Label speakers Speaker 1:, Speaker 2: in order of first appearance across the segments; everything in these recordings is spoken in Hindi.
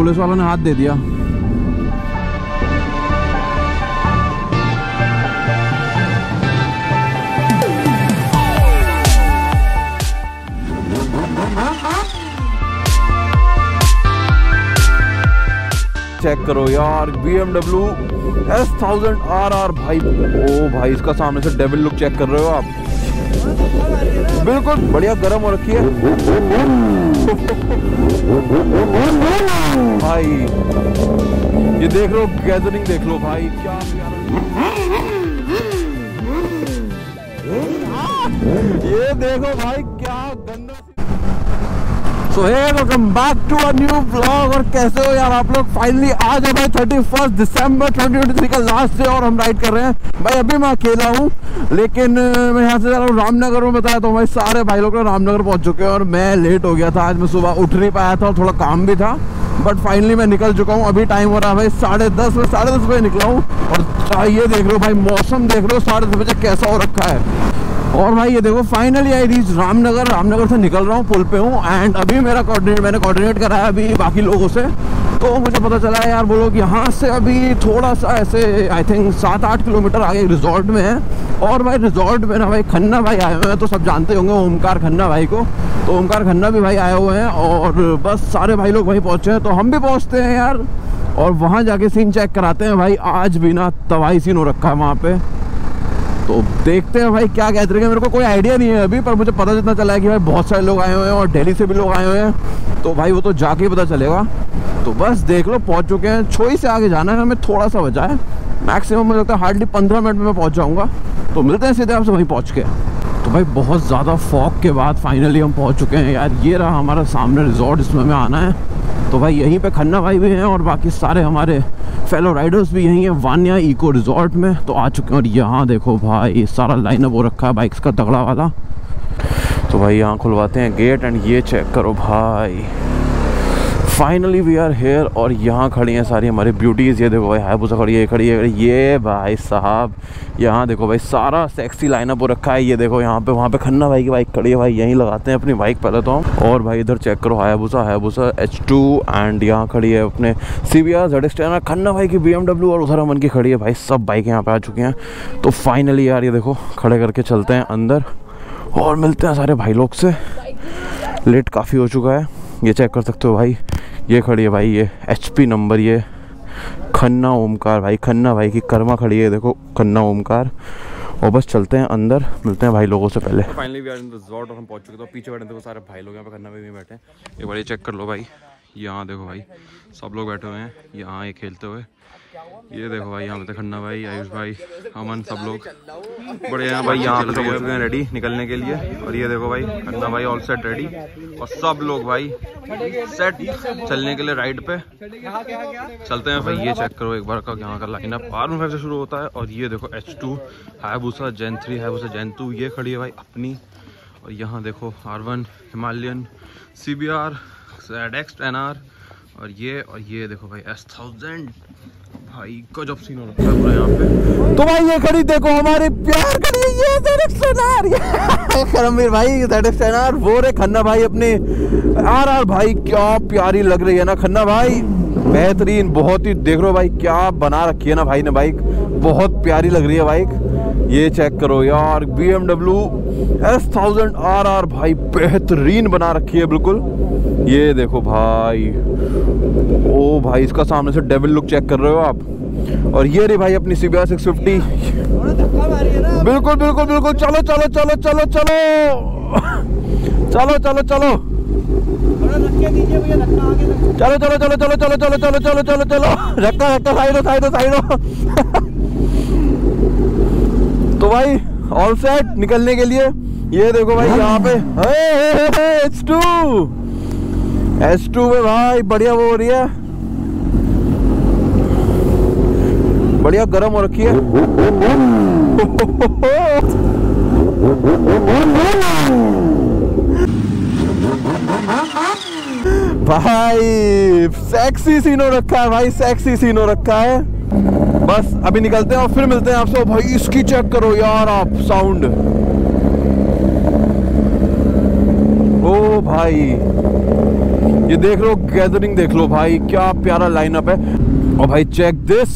Speaker 1: पुलिस वालों ने हाथ दे दिया। चेक करो यार, BMW S1000 RR भाई। ओ भाई, इसका सामने से डेविल लुक चेक कर रहे हो आप, बिल्कुल बढ़िया गर्म हो रखी है भाई। ये देख लो, गैदरिंग देख लो भाई, क्या ये देखो भाई, क्या गंदा। So hey, welcome back to a new vlog. और कैसे हो यार आप लोग? फाइनली आज है भाई 31 दिसंबर 2023 का लास्ट डे और हम राइड कर रहे हैं भाई। अभी मैं अकेला हूँ, लेकिन मैं यहाँ से जा रहा हूँ रामनगर में। बताया तो भाई सारे भाई लोग रामनगर पहुँच चुके हैं और मैं लेट हो गया था। आज मैं सुबह उठ नहीं पाया था और थोड़ा काम भी था, बट फाइनली मैं निकल चुका हूँ। अभी टाइम हो रहा है भाई 10:30। मैं 10:30 बजे निकला हूँ और ये देख लो भाई, मौसम देख लो 10:30 बजे कैसा हो रखा है। और भाई ये देखो, finally I reach Ramnagar. Ramnagar से निकल रहा हूँ, पुल पे हूँ। एंड अभी मैंने कोऑर्डिनेट करा है अभी बाकी लोगों से, तो मुझे पता चला है यार, वो लोग यहाँ से अभी थोड़ा सा ऐसे आई थिंक 7-8 किलोमीटर आगे रिजॉर्ट में है। और भाई रिजॉर्ट में ना भाई खन्ना भाई आए हुए हैं, तो सब जानते होंगे ओमकार खन्ना भाई को। तो ओमकार खन्ना भी भाई आए हुए हैं और बस सारे भाई लोग वहीं पहुँचे हैं। तो हम भी पहुँचते हैं यार और वहाँ जाके सीन चेक कराते हैं भाई। आज भी ना तबाही सीन हो रखा है वहाँ पे, तो देखते हैं भाई क्या कहते हैं। मेरे को कोई आइडिया नहीं है अभी, पर मुझे पता जितना चला है कि भाई बहुत सारे लोग आए हुए हैं और दिल्ली से भी लोग आए हुए हैं, तो भाई वो तो जाके ही पता चलेगा। तो बस देख लो, पहुंच चुके हैं। छोई से आगे जाना है हमें, थोड़ा सा बचा है। मैक्सिमम मुझे लगता है हार्डली 15 मिनट में मैं पहुंच जाऊंगा। तो मिलते हैं सीधे आपसे वहीं पहुँच के। तो भाई बहुत ज़्यादा फॉग के बाद फाइनली हम पहुँच चुके हैं यार। ये रहा हमारा सामने रिजॉर्ट, इसमें हमें आना है। तो भाई यहीं पे खन्ना भाई भी हैं और बाकी सारे हमारे फेलो राइडर्स भी यहीं हैं, वान्या इको रिजॉर्ट में। तो आ चुके हैं और यहाँ देखो भाई सारा लाइनअप हो रखा है बाइक्स का तगड़ा वाला। तो भाई यहाँ खुलवाते हैं गेट एंड ये चेक करो भाई, फाइनली वी आर हेयर। और यहाँ खड़ी हैं सारी हमारी ब्यूटीज़। ये देखो भाई हायाबुसा खड़ी है, खड़ी है ये भाई साहब। यहाँ देखो भाई सारा सेक्सी लाइनअप हो रखा है। ये देखो यहाँ पे, वहाँ पे खन्ना भाई की बाइक खड़ी है भाई। यहीं लगाते हैं अपनी बाइक पहले तो हम। और भाई इधर चेक करो, हायाबुसा H2 एंड यहाँ खड़ी है अपने CBR ZX10 खन्ना भाई की BMW और उधर अमन की खड़ी है भाई। सब बाइक यहाँ पे आ चुकी हैं। तो फाइनली यार ये देखो खड़े करके चलते हैं अंदर और मिलते हैं सारे भाई लोग से। लेट काफ़ी हो चुका है, ये चेक कर सकते हो भाई। ये खड़ी है भाई, ये HP नंबर, ये खन्ना ओमकार भाई, खन्ना भाई की कर्मा खड़ी है देखो, खन्ना ओमकार। और बस चलते हैं अंदर, मिलते हैं भाई लोगों से पहले। Finally we are in the resort और हम पहुंच चुके। तो पीछे बैठे देखो सारे भाई लोग, यहाँ पे खन्ना भाई भी बैठे हैं। एक बार ये चेक कर लो भाई, यहाँ देखो भाई सब लोग बैठे हुए हैं यहाँ ये खेलते हुए। ये देखो भाई यहाँ पे खन्ना भाई, आयुष भाई, अमन, सब लोग बड़े हैं भाई। यहाँ पे सब हो चुके हैं रेडी निकलने के लिए। और ये देखो भाई खन्ना भाई ऑल सेट रेडी और सब लोग भाई सेट चलने के लिए राइड पे चलते हैं भाई। ये चेक करो एक बार का यहाँ का लाइनअप R15 से शुरू होता है। और ये देखो H2 हायाबुसा जेन 3 हायाबुसा जेन 2 ये खड़ी है भाई अपनी। और यहाँ देखो R1 हिमालयन CBR ZX10R और ये देखो भाई S1000 भाई का जब सीन हो रखा है पूरा यहाँ पे। तो भाई ये खड़ी देखो हमारे प्यार करी, ये ZX10R करमवीर भाई ZX10R। वो रे खन्ना भाई अपने RR भाई, क्या प्यारी लग रही है ना खन्ना भाई, बेहतरीन बहुत ही। देख लो भाई क्या बना रखी है ना भाई ने बाइक, बहुत प्यारी लग रही है बाइक। ये चेक करो यार, BMW S1000 RR भाई बेहतरीन बना रखी है बिल्कुल। ये देखो भाई, ओ भाई इसका सामने से डेविल लुक चेक कर रहे हो आप। और ये रही भाई अपनी CBR 650, बिल्कुल बिल्कुल बिल्कुल। चलो चलो चलो चलो चलो चलो चलो चलो चलो चलो चलो चलो चलो चलो चलो चलो चलो चलो चलो रखा रखा साइडो साइडो साइडो। तो भाई ऑल सेट निकलने के लिए। ये देखो भाई यहाँ पे H2 में भाई बढ़िया वो हो रही है, बढ़िया गर्म हो रखी है भाई। सेक्सी सीन हो रखा है भाई, सेक्सी सीन हो रखा है। बस अभी निकलते हैं और फिर मिलते हैं आपसे। भाई इसकी चेक करो यार आप साउंड, ओ भाई ये देख लो गैदरिंग, देख लो भाई क्या प्यारा लाइनअप है। और भाई चेक दिस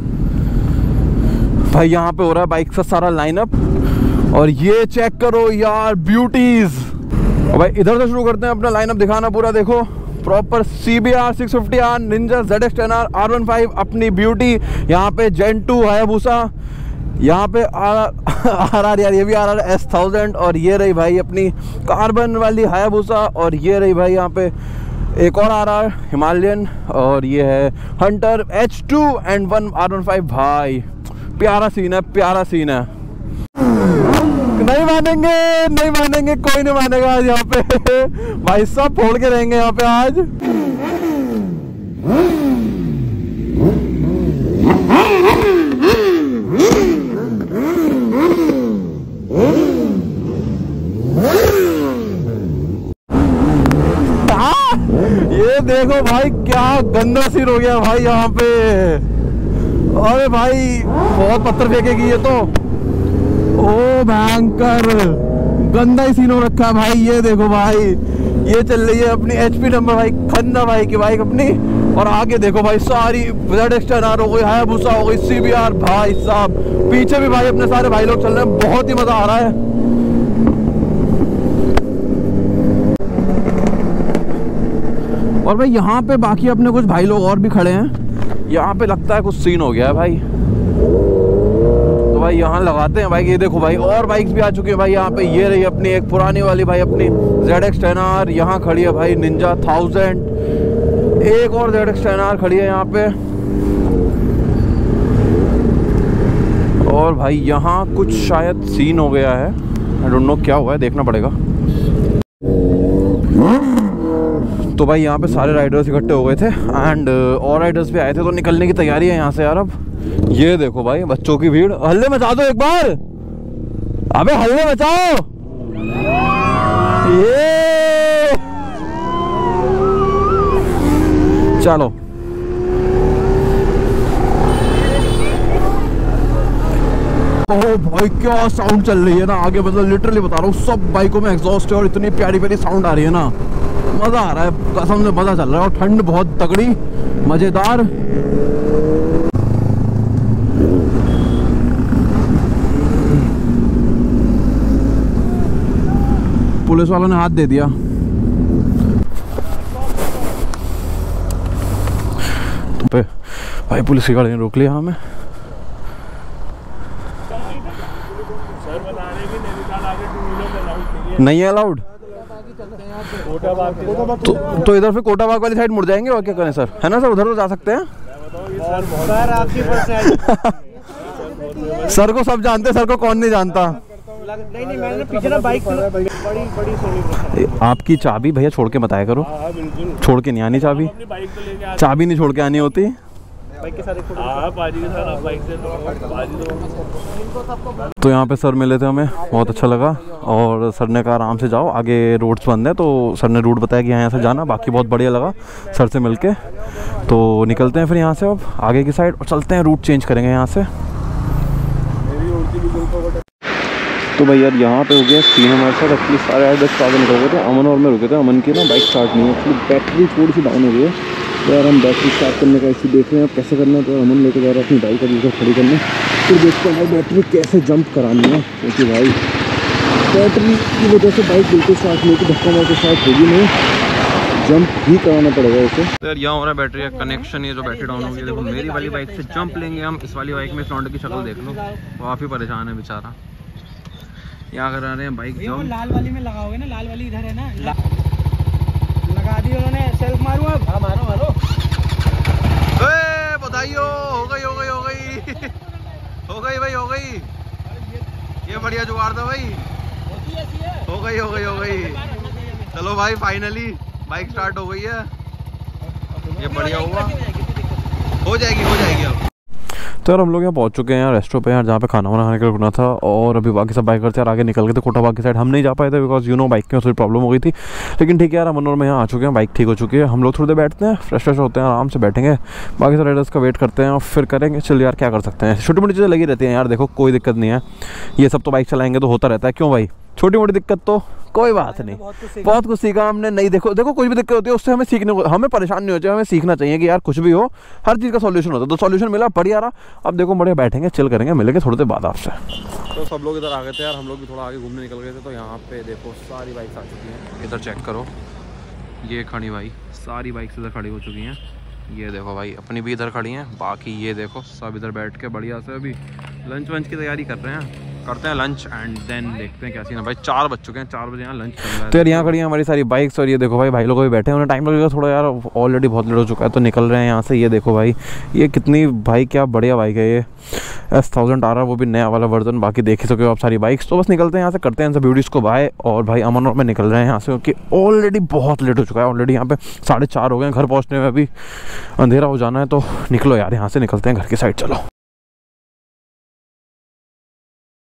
Speaker 1: भाई, यहाँ पे हो रहा है बाइक का सारा लाइनअप। और ये चेक करो यार ब्यूटीज। और भाई इधर से शुरू करते हैं अपना लाइनअप दिखाना पूरा। देखो proper CBR 650R, Ninja ZX10R, R15 अपनी ब्यूटी, यहाँ पे Gen 2 हायाबुसा, यहाँ पे RR यार ये भी RR S1000, और ये रही भाई अपनी कार्बन वाली हायाबुसा, और ये रही भाई यहाँ पे एक और RR हिमालयन, और ये है हंटर H2 एंड 1 R15। भाई प्यारा सीन है, प्यारा सीन है। नहीं मानेंगे, नहीं मानेंगे, कोई नहीं मानेगा आज यहाँ पे। भाई सब फोड़ के रहेंगे यहाँ पे आज। ये देखो भाई क्या गंदा सीन हो गया भाई यहाँ पे। अरे भाई बहुत पत्थर फेंकेगी ये तो। ओ भयंकर गंदा ही सीन हो रखा है भाई। ये देखो भाई ये चल रही है अपनी HP नंबर भाई, खन्ना भाई की बाइक अपनी। और आगे देखो भाई सारी ZX10R हो गई, हायाबुसा हो गई, CBR। भाई साहब पीछे भी भाई अपने सारे भाई लोग चल रहे हैं, बहुत ही मजा आ रहा है। और भाई यहाँ पे बाकी अपने कुछ भाई लोग और भी खड़े हैं। यहाँ पे लगता है कुछ सीन हो गया है भाई, तो भाई यहाँ लगाते हैं बाइक। ये देखो भाई और बाइक्स भी आ चुकी है भाई यहाँ पे। ये रही अपनी एक पुरानी वाली भाई अपनी ZX10R, यहाँ खड़ी है भाई निंजा 1000, एक और ZX10R खड़ी है यहाँ पे। और भाई यहाँ कुछ शायद सीन हो गया है, आई डोंट नो क्या हुआ है, देखना पड़ेगा। तो भाई यहाँ पे सारे राइडर्स इकट्ठे हो गए थे एंड और राइडर्स भी आए थे, तो निकलने की तैयारी है यहाँ से यार। अब ये देखो भाई बच्चों की भीड़, हल्ले मचा दो एक बार, अबे हल्ले मचाओ। ये चलो ओ भाई क्या साउंड चल रही है ना आगे, मतलब लिटरली बता रहा हूँ सब बाइकों में एग्जॉस्ट है और इतनी प्यारी प्यारी साउंड आ रही है ना, मजा आ रहा है कसम से, मजा चल रहा है। और ठंड बहुत तगड़ी मजेदार। पुलिस वालों ने हाथ दे दिया। तो भाई पुलिस की गाड़ी ने रोक लिया हमें। नहीं है अलाउड, तो इधर फिर कोटाबाग वाली साइड मुड़ जाएंगे और क्या करें सर, है ना सर, उधर तो जा सकते हैं। सर को सब जानते, सर को कौन नहीं जानता।
Speaker 2: नहीं मैंने पीछे ना बाइक बड़ी सोनी।
Speaker 1: आपकी चाबी भैया छोड़ के बताया करो। छोड़ के नहीं आनी चाबी, चाबी नहीं छोड़ के आनी होती।
Speaker 2: बाइक के साथ
Speaker 1: तो यहाँ पे सर मिले थे हमें, बहुत अच्छा लगा। और सर ने कहा आराम से जाओ, आगे रोड्स बंद है, तो सर ने रूट बताया कि यहाँ से जाना, बाकी बहुत बढ़िया लगा सर से मिलके। तो निकलते हैं फिर यहाँ से अब आगे की साइड और चलते हैं, रूट चेंज करेंगे यहाँ से। तो भाई यार यहाँ पे हो गया सीन हमारे साथ। एक्चुअली सारे राइडर्स आगे निकल गए थे, अमन और मैं रुके थे। अमन की ना बाइक स्टार्ट नहीं है, एक्चुअली बैटरी थोड़ी सी डाउन हो गई है, तो यार हम बैटरी स्टार्ट करने का इसी देख रहे हैं कैसे करना है। तो अमन लेके जा रहा है अपनी बाइक अभी खड़ी करने, फिर देखते हैं भाई बैटरी कैसे जंप करानी है, क्योंकि भाई बैटरी की वजह से बाइक बिल्कुल स्टार्ट नहीं होती, धक्का मार के स्टार्ट होगी नहीं, जंप ही कराना पड़ेगा उसे। तो यार यहाँ हो रहा है बैटरी का कनेक्शन, ये जो बैटरी डाउन हो गई। देखो मेरी वाली बाइक से जंप लेंगे हम, इस वाली बाइक में फ्रंट की शक्ल देख लो, काफ़ी परेशान है बेचारा। यहाँ करा रहे हैं बाइक जंप।
Speaker 2: लाल वाली में लगाओगे ना, लाल वाली इधर है ना, लगा दी उन्होंने। सेल्फ मारूं अब? हाँ मारो मारो।
Speaker 1: बधाई हो गई हो गई हो गई हो गई भाई, हो गई। ये बढ़िया जुगाड़ था भाई, हो गई हो गई हो गई। चलो भाई फाइनली बाइक स्टार्ट हो गई है, ये बढ़िया हुआ, हो जाएगी अब। तो यार हम लोग यहाँ पहुँच चुके हैं यार रेस्टोरेंट पे, यार जहाँ पे खाना वाना खाने के लिए रुकना था। और अभी बाकी सब बाइकर्स यार आगे निकल गए थे कोटाबाग की साइड, हम नहीं जा पाए थे बिकॉज बाइक में थोड़ी प्रॉब्लम हो गई थी। लेकिन ठीक है यार, अमन और मैं यहाँ आ चुके हैं, बाइक ठीक हो चुकी है। हम लोग थोड़ी देर बैठते हैं, फ्रेश होते हैं, आराम से बैठेंगे, बाकी सब राइडर्स का वेट करते हैं और फिर करेंगे। चल यार क्या कर सकते हैं, छोटी मोटी चीज़ें लगी रहती हैं यार, देखो कोई दिक्कत नहीं है, ये सब तो बाइक चलाएंगे तो होता रहता है, क्यों भाई। छोटी मोटी दिक्कत तो कोई बात नहीं, बहुत कुछ सीखा हमने। नहीं देखो देखो कुछ भी दिक्कत होती है उससे हमें सीखने को, हमें परेशान नहीं होना चाहिए, हमें सीखना चाहिए कि यार कुछ भी हो हर चीज़ का सॉल्यूशन होता है। तो सॉल्यूशन मिला, बढ़िया रहा। अब देखो बढ़िया बैठेंगे, चिल करेंगे, मिलेंगे थोड़ी देर बाद आपसे। तो सब लोग इधर आ गए थे यार, हम लोग भी थोड़ा आगे घूमने निकल गए थे। तो यहाँ पे देखो सारी बाइक्स आ चुकी हैं, इधर चेक करो, ये खड़ी भाई सारी बाइक्स इधर खड़ी हो चुकी हैं। ये देखो भाई अपनी भी इधर खड़ी हैं, बाकी ये देखो सब इधर बैठ के बढ़िया से अभी लंच वंच की तैयारी कर रहे हैं, करते हैं लंच एंड देन देखते हैं क्या सीन है। भाई 4 बज चुके हैं, 4 बजे यहाँ लंच चल रहा है। तो यार यहाँ खड़ी हैं हमारी सारी बाइक्स, और ये देखो भाई लोग भी बैठे हैं, उन्हें टाइम लगेगा थोड़ा यार, ऑलरेडी बहुत लेट हो चुका है। तो निकल रहे हैं यहाँ से। ये देखो भाई ये कितनी भाई क्या बढ़िया बाइक है ये S1000 RR, वो भी नया वाला वर्जन। बाकी देख ही सके हो आप सारी बाइक्स। तो बस निकलते हैं यहाँ से, करते हैं सब ब्यूटीज़ को बाय। और भाई अमन और मैं निकल रहे हैं यहाँ से, क्योंकि ऑलरेडी बहुत लेट हो चुका है। ऑलरेडी यहाँ पे 4:30 हो गए हैं, घर पहुँचने में अभी अंधेरा हो जाना है। तो निकलो यार यहाँ से, निकलते हैं घर की साइड, चलो।